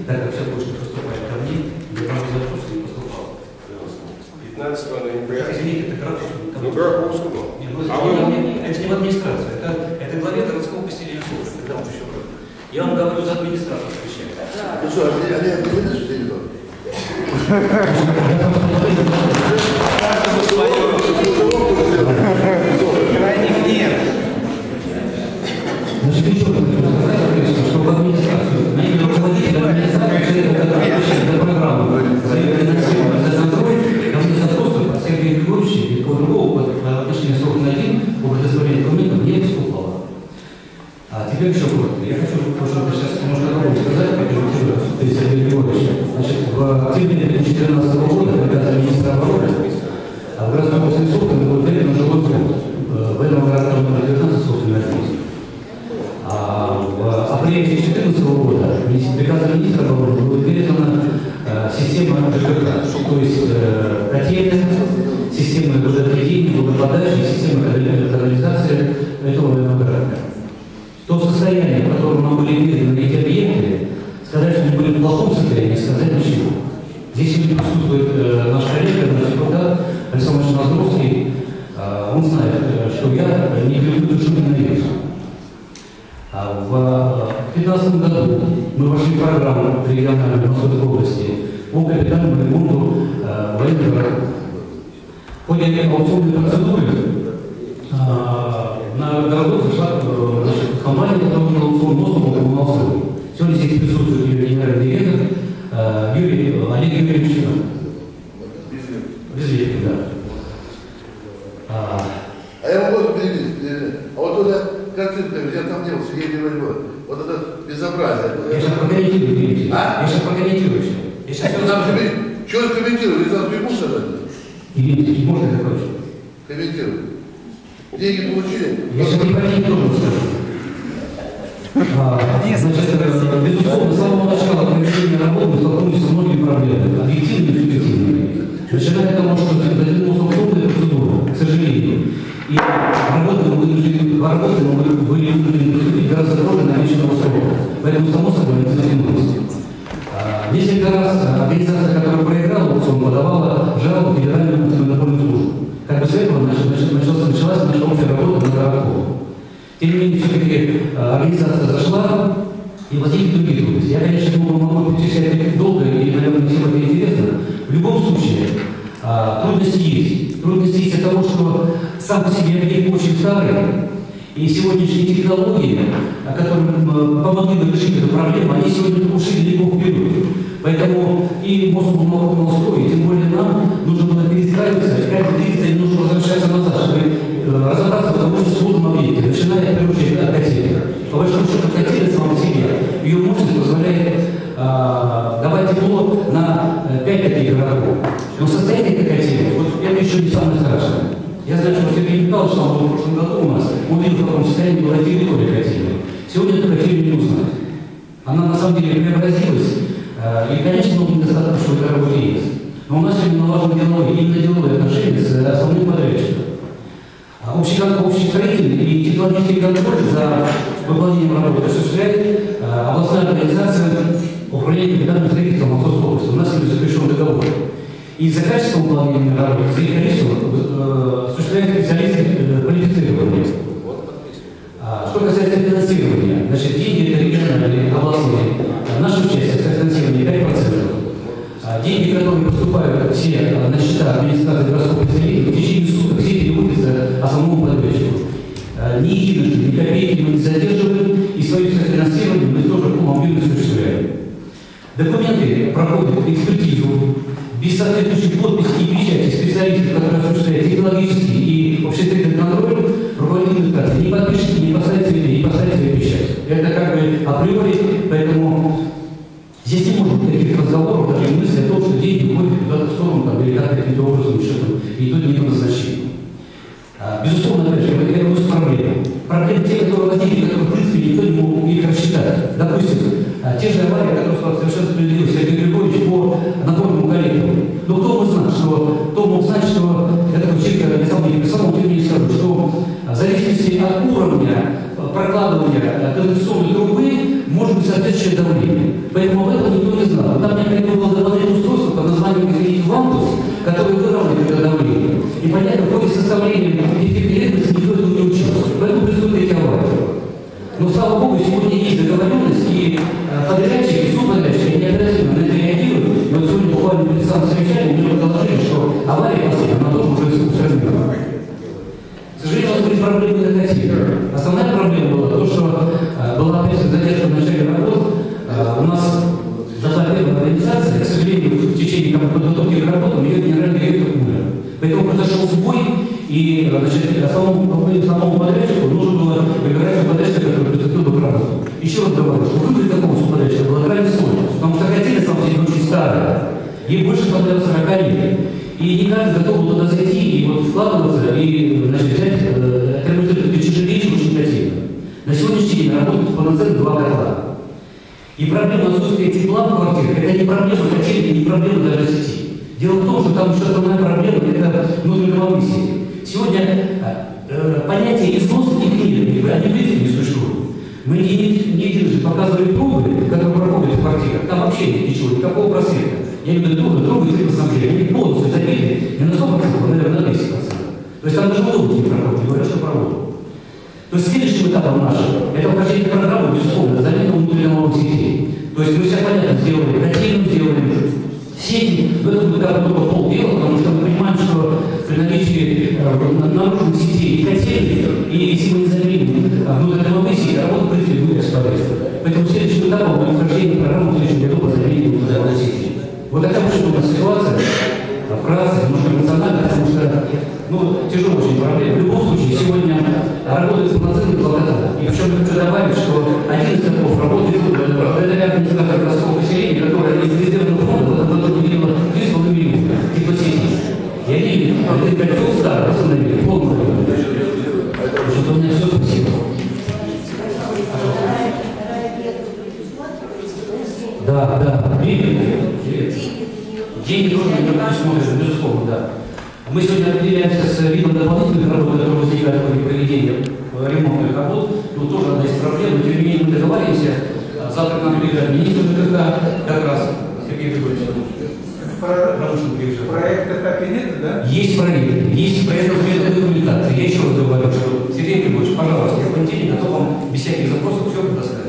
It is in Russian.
так как все больше поступает ко мне, для каждого запроса не поступало. 15 ноября. Извините, это Граковскому. Ну, Граковскому. Это не в администрацию, это главе городского поселения Сочи, когда он еще был. Я вам говорю за администрацию отвечаю. Ну что, Олег, ты выйдешь или нет? Крайне нет. Значит, еще раз хочу сказать, что в администрацию, не руководитель администрации, который отвечает за программу, за ее финансирование, за контроль, ко мне запросов от Сергея Григорьевича и по другого по отношению срока на один по предоставлению документов не поступало. А теперь еще коротко. Я хочу сейчас немножко другое сказать, как я уже Сергей Григорьевич. Значит, в октябре 2014 года, когда министра обороны, в городской областной суд был передан жилой фонд. В этом городском номер 19 собственно есть. А в апреле 2014 года приказом министра обороны была передана система ЖКХ, то есть котельная, система водоотведения, водоподачи, система канализации этого военного городка. То состояние, в котором нам были переданы эти объекты, сказать, что они были в плохом состоянии, сказать ничего. Здесь сегодня присутствует наш коллега, наш депутат Александр Ноздровский. Он знает, что я не люблю душу ненавижу. В 2015 году мы вошли в программу региональной Московской области по капитальному ремонту военных городов. В ходе аукционной процедуры на городок зашла компания, которая на аукцион доступа коммунального. Сегодня здесь присутствует ее генеральный директор Олег Юрьевич Безлепин, да. А я могу перебить. А вот эта картинка, я там не был, Сергей Григорьевич, вот это безобразие. Я сейчас прокомментирую, А? Я сейчас прокомментирую все. Я сейчас все что это комментировать? Я не можешь сказать? Извините, можно закончить? Комментируй. Деньги получили? Я сейчас не про деньги тоже скажу. Значит, безусловно, с самого начала проведения работы мы столкнулись со многими проблемами, объективными и субъективными. Начиная от того, что задвинулась аукционная процедура, к сожалению. И работы мы были вынуждены приступить гораздо позже намеченного срока. Поэтому, само собой, не затянулось. Несколько раз организация, которая проиграла аукцион, подавала жалобу в Федеральную антимонопольную службу. Как бы с этого началась наша общая работа на городком. Тем не менее, все-таки организация зашла, и возникли другие трудности. Я, конечно, не могу перечислять долго, и, наверное, всем это интересно. В любом случае, трудности есть. Трудности есть от того, что сам по себе объект очень старый, и сегодняшние технологии, которые помогли бы решить эту проблему, они сегодня ушли далеко вперед. Поэтому и Мосбумагострой, и тем более нам нужно было перестраиваться, как двигаться, не нужно возвращаться назад, чтобы разобраться в очень сложном объекте, начиная, в первую очередь, от котельной. По большому счету, котельная сама по себе, ее мощность позволяет давать тепло на 5 таких городов. Но состояние этой котельной, вот это еще не самое страшное. Я знаю, что Сергей Михайлович там был в прошлом году у нас, он видел, в каком состоянии была территория котельной. Сегодня эту котельную не узнать. Она на самом деле преобразилась, и, конечно, много недостатков, что в этой работе есть. Но у нас сегодня налажены именно деловые отношения с основным подрядчиком. Общий строительный и технологический контроль за выполнением работы осуществляет областная организация управления капитальным строительством Московской области. У нас сегодня заключен договор. И за качество выполнения работы, за их количество осуществляют специалисты квалифицированные. Что касается финансирования, значит, деньги это региональные, областные. Наше участие в софинансировании 5%. Деньги, которые поступают все на счета администрации городского поселения, в течение суток все переводятся основному подрядчику. Ни единожды, ни копейки мы не задерживаем, и свое софинансирование мы тоже мобильно осуществляем. Документы проходят экспертизу, без соответствующей подписи и печати специалистов, которые осуществляют технологический и общественный контроль, руководитель администрации не подпишет, не поставит свои печать. Это как бы априори, поэтому здесь не может быть таких разговоров, даже мысли о том, что деньги уходят куда-то в сторону, там, или как-то каким-то образом счетом идут не по назначению. Безусловно, опять же, это будет проблема. Проблемы те, которые возникли, которые, в принципе, никто не мог их рассчитать. Допустим, те же аварии, которые совершенно справедливо Сергей Григорьевич по напорному коллектору. Но кто мог знать, что я такой человек, я сам не писал, но тем не менее скажу, что в зависимости от уровня прокладывания канализационной трубы может быть соответствующее давление. Поэтому об этом никто не знал. Там необходимо было заложить устройство под названием «Вантус», которое выравнивает это давление. И понятно, в ходе составления дефективности никто этого не учился. Поэтому происходят эти аварии. Но, слава Богу, сегодня есть договоренность, и подрядчики, субподрядчики, они оперативно на это реагируют. И вот сегодня буквально перед самым совещанием мне доложили, что авария последняя, она тоже уже устранена. К сожалению, у нас были проблемы негативные. Основная проблема была то, что была опять задержка в начале работ. У нас первая организация, к сожалению, в течение подготовки к работам ее генеральный директор умер. Поэтому произошел сбой, и основному подрядчику нужно было выбирать субподрядчика, который приступил бы к работе. Еще раз говорю, что выбрать такого субподрядчика было крайне сложно, потому что хотели, сам себе очень старая. Ей больше понравилось 40 лет. И не каждый готов был туда зайти и вот вкладываться, и взять, это тяжелее, чем очень хотели. На сегодняшний день работают полноценно 2 котла. И проблема отсутствия тепла в квартирах, это не проблема котельной, не проблема даже сети. Дело в том, что там еще основная проблема – это внутридомовые сети. Сегодня понятие износ и клининг, они в принципе не существуют. Мы не единожды показывали трубы, которые проходят в квартирах, там вообще нет ничего, никакого просвета. Я имею в виду трубы и теплоснабжения, они полностью забиты, не на 100%, а, наверное, на 200%. То есть там даже воздух не проходит, говорят, что проводят. То есть следующим этапом нашего – это вхождение в программу, безусловно, замена внутридомовых сетей. То есть мы все понятно сделали, котельную сделали, сети, в этом этапе только полдела, потому что мы понимаем, что при наличии наружных сетей и котельных, и если мы не заменим внутридомовые сети, работа, в принципе, будет бесполезна. Поэтому следующим этапом будет вхождение в программу в следующем году по замене внутридомовых сетей. Вот такая вот у нас ситуация, вкратце, немножко эмоционально, потому что тяжелая очень проблема. В любом случае, сегодня работает полноценный блокада. И причем хочу добавить, что один из котлов работает, это несколько городского поселения, которое из резервного фонда в этом году выделило 3,5 миллиона теплосетей. И они этот котел старый восстановили, полностью. Что у меня все, спасибо. Да, деньги тоже не предусмотрены, безусловно, да. Мы сегодня определяемся с видом дополнительных работ, которые возникают в ходе проведения ремонтных работ. Тут тоже одна из проблем, но тем не менее мы договариваемся. Завтра к нам приезжает министр ЖКХ, как раз Сергей Григорьевич. Проекта так и нет, да? Есть проектная документация. Я еще раз говорю, что Сергей Григорьевич, пожалуйста, я в понедельник готов вам без всяких запросов все предоставить.